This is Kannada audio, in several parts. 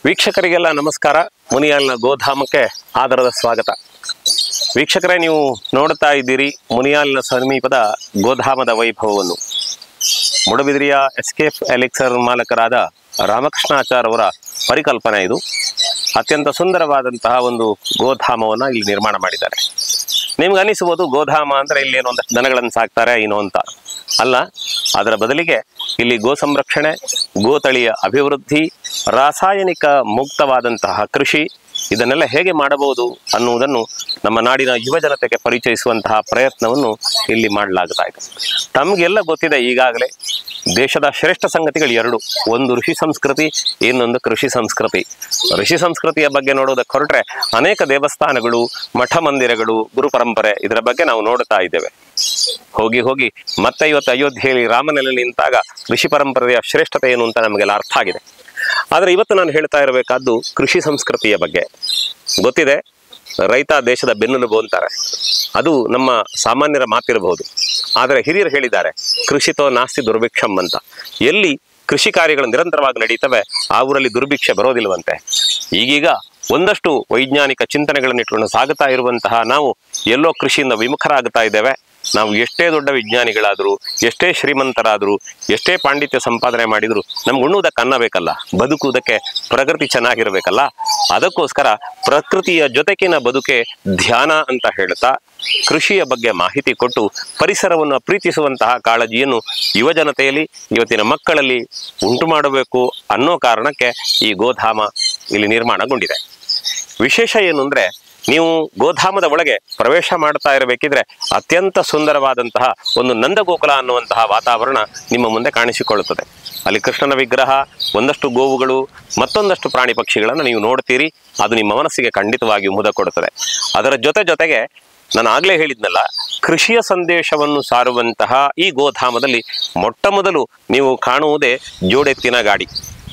ವೀಕ್ಷಕರಿಗೆಲ್ಲ ನಮಸ್ಕಾರ. ಮುನಿಯಾಲ್ನ ಗೋಧಾಮಕ್ಕೆ ಆದರದ ಸ್ವಾಗತ. ವೀಕ್ಷಕರೇ, ನೀವು ನೋಡ್ತಾ ಇದ್ದೀರಿ ಮುನಿಯಾಲ್ನ ಸಮೀಪದ ಗೋಧಾಮದ ವೈಭವವನ್ನು. ಮೂಡಬಿದಿರೆಯ ಎಸ್ಕೇಪ್ ಎಲಿಕ್ಸರ್ ಮಾಲಕರಾದ ರಾಮಕೃಷ್ಣಾಚಾರ್ ಅವರ ಪರಿಕಲ್ಪನೆ ಇದು. ಅತ್ಯಂತ ಸುಂದರವಾದಂತಹ ಒಂದು ಗೋಧಾಮವನ್ನು ಇಲ್ಲಿ ನಿರ್ಮಾಣ ಮಾಡಿದ್ದಾರೆ. ನಿಮ್ಗೆ ಅನಿಸಬಹುದು ಗೋಧಾಮ ಅಂದ್ರೆ ಇಲ್ಲಿ ಏನೋ ಒಂದಷ್ಟು ದನಗಳನ್ನು ಸಾಕ್ತಾರೆ ಏನೋ ಅಂತ. ಅಲ್ಲ, ಅದರ ಬದಲಿಗೆ ಇಲ್ಲಿ ಗೋ ಸಂರಕ್ಷಣೆ, ಗೋತಳಿಯ ಅಭಿವೃದ್ಧಿ, ರಾಸಾಯನಿಕ ಮುಕ್ತವಾದಂತಹ ಕೃಷಿ ಇದನ್ನೆಲ್ಲ ಹೇಗೆ ಮಾಡಬಹುದು ಅನ್ನುವುದನ್ನು ನಮ್ಮ ನಾಡಿನ ಯುವ ಜನತೆಗೆ ಪರಿಚಯಿಸುವಂತಹ ಪ್ರಯತ್ನವನ್ನು ಇಲ್ಲಿ ಮಾಡಲಾಗ್ತಾ ಇದೆ. ತಮಗೆಲ್ಲ ಗೊತ್ತಿದೆ ಈಗಾಗಲೇ ದೇಶದ ಶ್ರೇಷ್ಠ ಸಂಗತಿಗಳು ಎರಡು, ಒಂದು ಋಷಿ ಸಂಸ್ಕೃತಿ, ಇನ್ನೊಂದು ಕೃಷಿ ಸಂಸ್ಕೃತಿ. ಋಷಿ ಸಂಸ್ಕೃತಿಯ ಬಗ್ಗೆ ನೋಡೋದಕ್ಕೆ ಹೊರಟ್ರೆ ಅನೇಕ ದೇವಸ್ಥಾನಗಳು, ಮಠ ಮಂದಿರಗಳು, ಗುರು ಪರಂಪರೆ ಇದರ ಬಗ್ಗೆ ನಾವು ನೋಡ್ತಾ ಇದ್ದೇವೆ. ಹೋಗಿ ಹೋಗಿ ಮತ್ತೆ ಇವತ್ತು ಅಯೋಧ್ಯೆಯಲ್ಲಿ ರಾಮನೆಲೆ ನಿಂತಾಗ ಋಷಿ ಪರಂಪರೆಯ ಶ್ರೇಷ್ಠತೆ ಏನು ಅಂತ ನಮಗೆಲ್ಲ ಅರ್ಥ ಆಗಿದೆ. ಆದರೆ ಇವತ್ತು ನಾನು ಹೇಳ್ತಾ ಇರಬೇಕಾದ್ದು ಕೃಷಿ ಸಂಸ್ಕೃತಿಯ ಬಗ್ಗೆ. ಗೊತ್ತಿದೆ, ರೈತ ದೇಶದ ಬೆನ್ನೆಲುಬು ಅಂತಾರೆ. ಅದು ನಮ್ಮ ಸಾಮಾನ್ಯರ ಮಾತಿರಬಹುದು. ಆದರೆ ಹಿರಿಯರು ಹೇಳಿದ್ದಾರೆ, ಕೃಷಿತೋ ನಾಸ್ತಿ ದುರ್ಭಿಕ್ಷಂ ಅಂತ. ಎಲ್ಲಿ ಕೃಷಿ ಕಾರ್ಯಗಳು ನಿರಂತರವಾಗಿ ನಡೀತವೆ ಆ ಊರಲ್ಲಿ ದುರ್ಭಿಕ್ಷೆ ಬರೋದಿಲ್ವಂತೆ. ಈಗೀಗ ಒಂದಷ್ಟು ವೈಜ್ಞಾನಿಕ ಚಿಂತನೆಗಳನ್ನು ಇಟ್ಕೊಂಡು ಸಾಗುತ್ತಾ ಇರುವಂತಹ ನಾವು ಎಲ್ಲೋ ಕೃಷಿಯಿಂದ ವಿಮುಖರಾಗುತ್ತಾ ಇದ್ದೇವೆ. ನಾವು ಎಷ್ಟೇ ದೊಡ್ಡ ವಿಜ್ಞಾನಿಗಳಾದರೂ, ಎಷ್ಟೇ ಶ್ರೀಮಂತರಾದರೂ, ಎಷ್ಟೇ ಪಾಂಡಿತ್ಯ ಸಂಪಾದನೆ ಮಾಡಿದ್ರು ನಮ್ಗೆ ಉಣ್ಣುವುದಕ್ಕೆ ಅನ್ನ ಬೇಕಲ್ಲ, ಬದುಕುವುದಕ್ಕೆ ಪ್ರಕೃತಿ ಚೆನ್ನಾಗಿರ್ಬೇಕಲ್ಲ. ಅದಕ್ಕೋಸ್ಕರ ಪ್ರಕೃತಿಯ ಜೊತೆಗಿನ ಬದುಕೆ ಧ್ಯಾನ ಅಂತ ಹೇಳ್ತಾ ಕೃಷಿಯ ಬಗ್ಗೆ ಮಾಹಿತಿ ಕೊಟ್ಟು ಪರಿಸರವನ್ನು ಪ್ರೀತಿಸುವಂತಹ ಕಾಳಜಿಯನ್ನು ಯುವ ಜನತೆಯಲ್ಲಿ, ಇವತ್ತಿನ ಮಕ್ಕಳಲ್ಲಿ ಉಂಟು ಮಾಡಬೇಕು ಅನ್ನೋ ಕಾರಣಕ್ಕೆ ಈ ಗೋಧಾಮ ಇಲ್ಲಿ ನಿರ್ಮಾಣಗೊಂಡಿದೆ. ವಿಶೇಷ ಏನು ಅಂದ್ರೆ, ನೀವು ಗೋಧಾಮದ ಒಳಗೆ ಪ್ರವೇಶ ಮಾಡ್ತಾ ಇರಬೇಕಿದ್ರೆ ಅತ್ಯಂತ ಸುಂದರವಾದಂತಹ ಒಂದು ನಂದಗೋಕುಲ ಅನ್ನುವಂತಹ ವಾತಾವರಣ ನಿಮ್ಮ ಮುಂದೆ ಕಾಣಿಸಿಕೊಳ್ಳುತ್ತದೆ. ಅಲ್ಲಿ ಕೃಷ್ಣನ ವಿಗ್ರಹ, ಒಂದಷ್ಟು ಗೋವುಗಳು, ಮತ್ತೊಂದಷ್ಟು ಪ್ರಾಣಿ ಪಕ್ಷಿಗಳನ್ನು ನೀವು ನೋಡ್ತೀರಿ. ಅದು ನಿಮ್ಮ ಮನಸ್ಸಿಗೆ ಖಂಡಿತವಾಗಿಯೂ ಮುದ ಕೊಡುತ್ತದೆ. ಅದರ ಜೊತೆಗೆ ನಾನು ಆಗ್ಲೇ ಹೇಳಿದ್ನಲ್ಲ, ಕೃಷಿಯ ಸಂದೇಶವನ್ನು ಸಾರುವಂತಹ ಈ ಗೋಧಾಮದಲ್ಲಿ ಮೊಟ್ಟ ಮೊದಲು ನೀವು ಕಾಣುವುದೇ ಜೋಡೆತ್ತಿನ ಗಾಡಿ.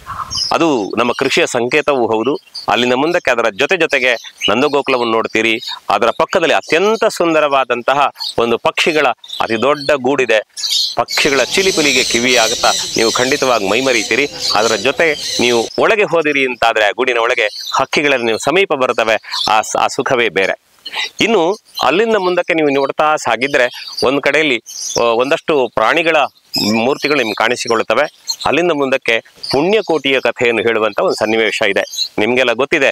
ಅದು ನಮ್ಮ ಕೃಷಿಯ ಸಂಕೇತವೂ ಹೌದು. ಅಲ್ಲಿಂದ ಮುಂದಕ್ಕೆ ಅದರ ಜೊತೆಗೆ ನಂದಗೋಕುಲವನ್ನು ನೋಡ್ತೀರಿ. ಅದರ ಪಕ್ಕದಲ್ಲಿ ಅತ್ಯಂತ ಸುಂದರವಾದಂತಹ ಒಂದು ಪಕ್ಷಿಗಳ ಅತಿ ದೊಡ್ಡ ಗೂಡಿದೆ. ಪಕ್ಷಿಗಳ ಚಿಲಿಪಿಲಿಗೆ ಕಿವಿಯಾಗುತ್ತಾ ನೀವು ಖಂಡಿತವಾಗಿ ಮೈಮರೀತೀರಿ. ಅದರ ಜೊತೆ ನೀವು ಒಳಗೆ ಹೋದಿರಿ ಅಂತಾದ್ರೆ ಆ ಗೂಡಿನ ಒಳಗೆ ಹಕ್ಕಿಗಳಲ್ಲಿ ನೀವು ಸಮೀಪ ಬರ್ತವೆ. ಆ ಸುಖವೇ ಬೇರೆ. ಇನ್ನು ಅಲ್ಲಿಂದ ಮುಂದಕ್ಕೆ ನೀವು ನೋಡ್ತಾ ಸಾಗಿದ್ರೆ ಒಂದು ಕಡೆಯಲ್ಲಿ ಒಂದಷ್ಟು ಪ್ರಾಣಿಗಳ ಮೂರ್ತಿಗಳು ನಿಮ್ಗೆ ಕಾಣಿಸಿಕೊಳ್ಳುತ್ತವೆ. ಅಲ್ಲಿಂದ ಮುಂದಕ್ಕೆ ಪುಣ್ಯಕೋಟಿಯ ಕಥೆಯನ್ನು ಹೇಳುವಂತ ಒಂದು ಸನ್ನಿವೇಶ ಇದೆ. ನಿಮ್ಗೆಲ್ಲ ಗೊತ್ತಿದೆ,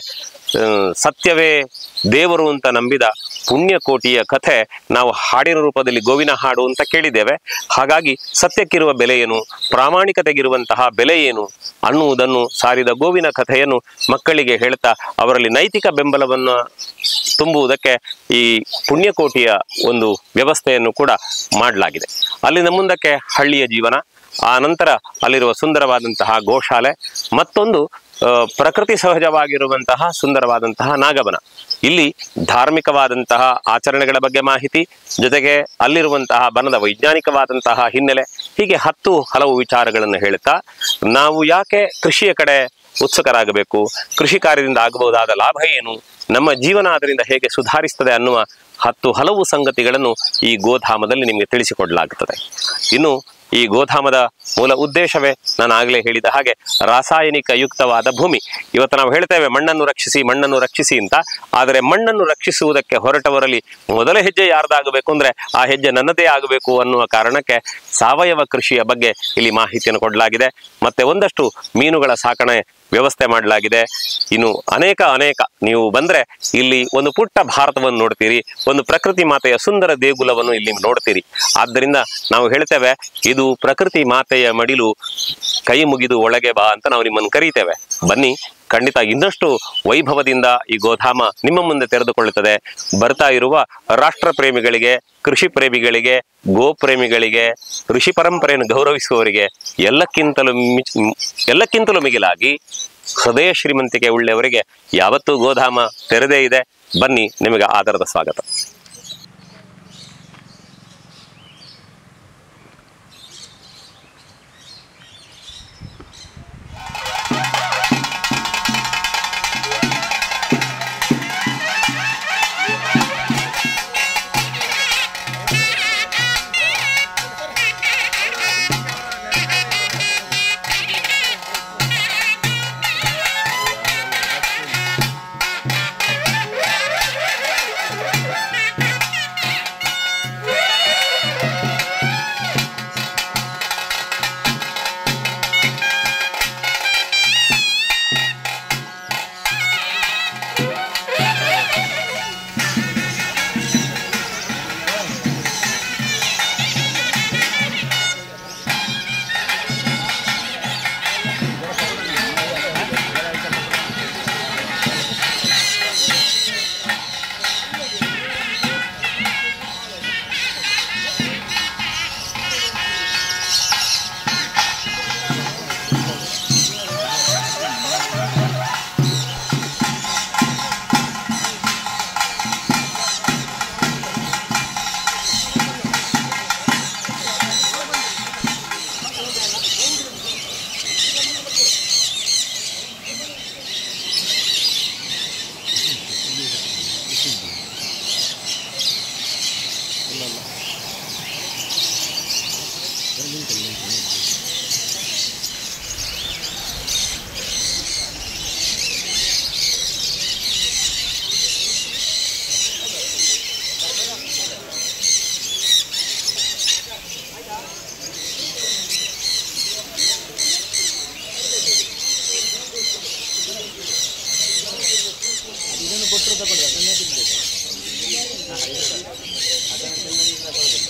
ಸತ್ಯವೇ ದೇವರು ಅಂತ ನಂಬಿದ ಪುಣ್ಯಕೋಟಿಯ ಕಥೆ ನಾವು ಹಾಡಿನ ರೂಪದಲ್ಲಿ ಗೋವಿನ ಹಾಡು ಅಂತ ಕೇಳಿದ್ದೇವೆ. ಹಾಗಾಗಿ ಸತ್ಯಕ್ಕಿರುವ ಬೆಲೆ ಏನು, ಪ್ರಾಮಾಣಿಕತೆಗಿರುವಂತಹ ಬೆಲೆ ಏನು ಅನ್ನುವುದನ್ನು ಸಾರಿದ ಗೋವಿನ ಕಥೆಯನ್ನು ಮಕ್ಕಳಿಗೆ ಹೇಳ್ತಾ ಅವರಲ್ಲಿ ನೈತಿಕ ಬೆಂಬಲವನ್ನು ತುಂಬುವುದಕ್ಕೆ ಈ ಪುಣ್ಯಕೋಟಿಯ ಒಂದು ವ್ಯವಸ್ಥೆಯನ್ನು ಕೂಡ ಮಾಡಲಾಗಿದೆ. ಅಲ್ಲಿಂದ ಮುಂದಕ್ಕೆ ಹಳ್ಳಿಯ ಜೀವನ, ಆ ನಂತರ ಅಲ್ಲಿರುವ ಸುಂದರವಾದಂತಹ ಗೋಶಾಲೆ, ಮತ್ತೊಂದು ಪ್ರಕೃತಿ ಸಹಜವಾಗಿರುವಂತಹ ಸುಂದರವಾದಂತಹ ನಾಗವನ. ಇಲ್ಲಿ ಧಾರ್ಮಿಕವಾದಂತಹ ಆಚರಣೆಗಳ ಬಗ್ಗೆ ಮಾಹಿತಿ, ಜೊತೆಗೆ ಅಲ್ಲಿರುವಂತಹ ಬನದ ವೈಜ್ಞಾನಿಕವಾದಂತಹ ಹಿನ್ನೆಲೆ, ಹೀಗೆ ಹಲವು ವಿಚಾರಗಳನ್ನು ಹೇಳುತ್ತಾ ನಾವು ಯಾಕೆ ಕೃಷಿಯ ಕಡೆ ಉತ್ಸುಕರಾಗಬೇಕು, ಕೃಷಿ ಕಾರ್ಯದಿಂದ ಆಗಬಹುದಾದ ಲಾಭ ಏನು, ನಮ್ಮ ಜೀವನ ಅದರಿಂದ ಹೇಗೆ ಸುಧಾರಿಸ್ತದೆ ಅನ್ನುವ ಹಲವು ಸಂಗತಿಗಳನ್ನು ಈ ಗೋಧಾಮದಲ್ಲಿ ನಿಮಗೆ ತಿಳಿಸಿಕೊಡಲಾಗುತ್ತದೆ. ಇನ್ನು ಈ ಗೋಧಾಮದ ಮೂಲ ಉದ್ದೇಶವೇ ನಾನು ಆಗಲೇ ಹೇಳಿದ ಹಾಗೆ ರಾಸಾಯನಿಕ ಯುಕ್ತವಾದ ಭೂಮಿ. ಇವತ್ತು ನಾವು ಹೇಳ್ತೇವೆ ಮಣ್ಣನ್ನು ರಕ್ಷಿಸಿ ಅಂತ. ಆದರೆ ಮಣ್ಣನ್ನು ರಕ್ಷಿಸುವುದಕ್ಕೆ ಹೊರಟವರಲ್ಲಿ ಮೊದಲ ಹೆಜ್ಜೆ ಯಾರ್ದಾಗಬೇಕು ಅಂದ್ರೆ ಆ ಹೆಜ್ಜೆ ನನ್ನದೇ ಆಗಬೇಕು ಅನ್ನುವ ಕಾರಣಕ್ಕೆ ಸಾವಯವ ಕೃಷಿಯ ಬಗ್ಗೆ ಇಲ್ಲಿ ಮಾಹಿತಿಯನ್ನು ಕೊಡಲಾಗಿದೆ. ಮತ್ತೆ ಒಂದಷ್ಟು ಮೀನುಗಳ ಸಾಕಣೆ ವ್ಯವಸ್ಥೆ ಮಾಡಲಾಗಿದೆ. ಇನ್ನು ಅನೇಕ ನೀವು ಬಂದ್ರೆ ಇಲ್ಲಿ ಒಂದು ಪುಟ್ಟ ಭಾರತವನ್ನು ನೋಡ್ತೀರಿ, ಒಂದು ಪ್ರಕೃತಿ ಮಾತೆಯ ಸುಂದರ ದೇಗುಲವನ್ನು ಇಲ್ಲಿ ನೋಡ್ತೀರಿ. ಆದ್ದರಿಂದ ನಾವು ಹೇಳ್ತೇವೆ, ಇದು ಪ್ರಕೃತಿ ಮಾತೆಯ ಮಡಿಲು, ಕೈ ಮುಗಿದು ಒಳಗೆ ಬಾ ಅಂತ ನಾವು ನಿಮ್ಮನ್ನು ಕರೀತೇವೆ. ಬನ್ನಿ, ಖಂಡಿತ ಇನ್ನಷ್ಟು ವೈಭವದಿಂದ ಈ ಗೋಧಾಮ ನಿಮ್ಮ ಮುಂದೆ ತೆರೆದುಕೊಳ್ಳುತ್ತದೆ. ಬರ್ತಾ ಇರುವ ರಾಷ್ಟ್ರ ಪ್ರೇಮಿಗಳಿಗೆ, ಕೃಷಿ ಪ್ರೇಮಿಗಳಿಗೆ, ಗೋ ಪ್ರೇಮಿಗಳಿಗೆ, ಋಷಿ ಪರಂಪರೆಯನ್ನು ಗೌರವಿಸುವವರಿಗೆ ಎಲ್ಲಕ್ಕಿಂತಲೂ ಮಿಗಿಲಾಗಿ ಹೃದಯ ಶ್ರೀಮಂತಿಕೆ ಉಳ್ಳವರಿಗೆ ಯಾವತ್ತೂ ಗೋಧಾಮ ತೆರೆದೇ ಇದೆ. ಬನ್ನಿ, ನಿಮಗೆ ಆದರದ ಸ್ವಾಗತ. ತಗೊಳ್ಳಿ ಅದನ್ನೇ ತಿನ್ಬೇಕು.